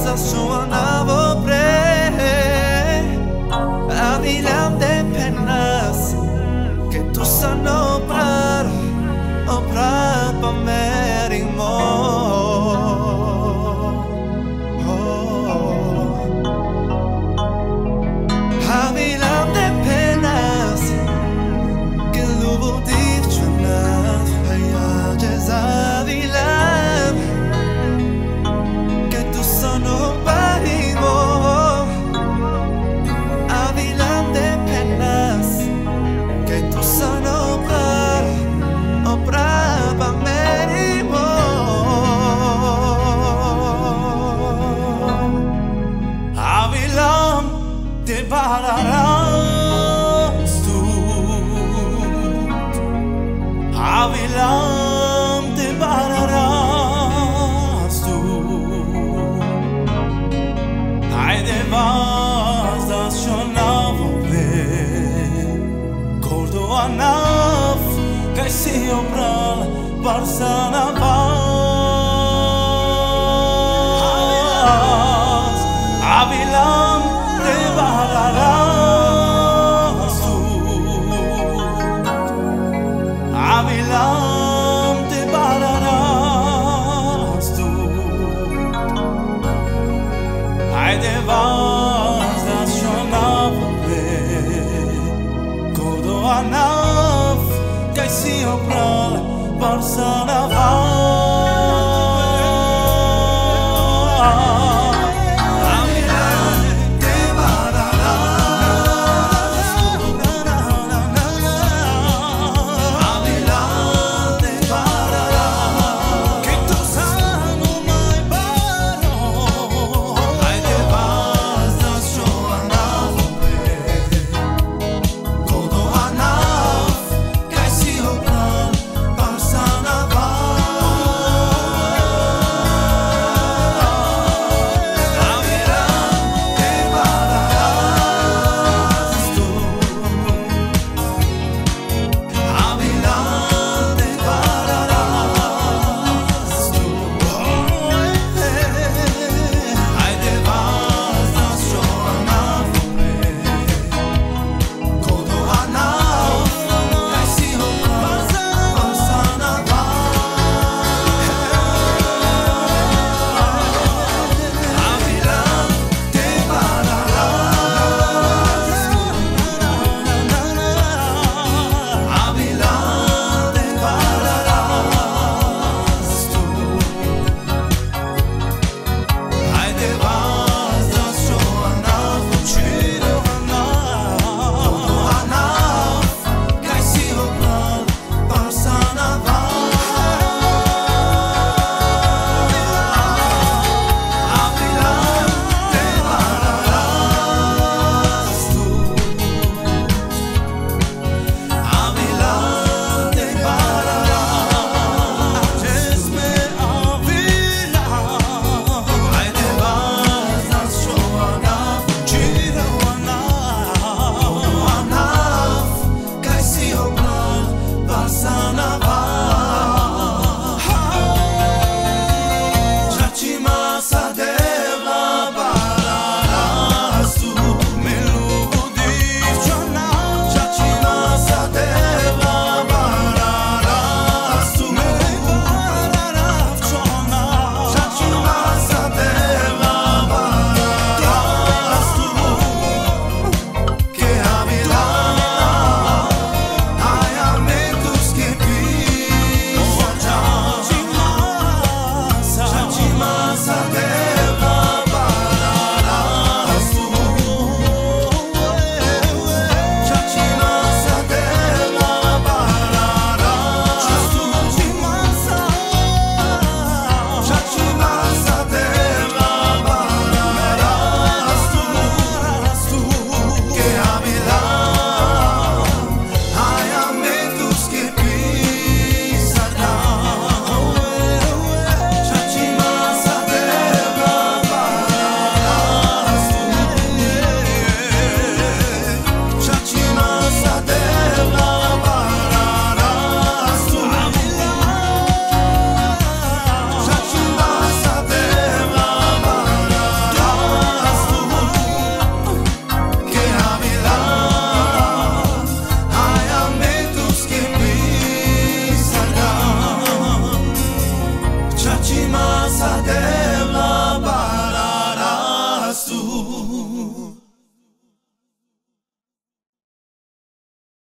suonavo Avilam de penas que tu sano oprar pa merimo Avilam de penas que luvo divčanat hayajez Avilam que tu sano barimo Avilam de penas que tu sano oprar pa merimo Avilam de bararans tu Avilam de bararans tu Haide vas das shonavo ve Cordo anaf Kai si opral barsana vas Avilam de bararans tu Avilam de bararans tu Haide vas das shonavo ve Cordo anaf Kai si opral barsana vas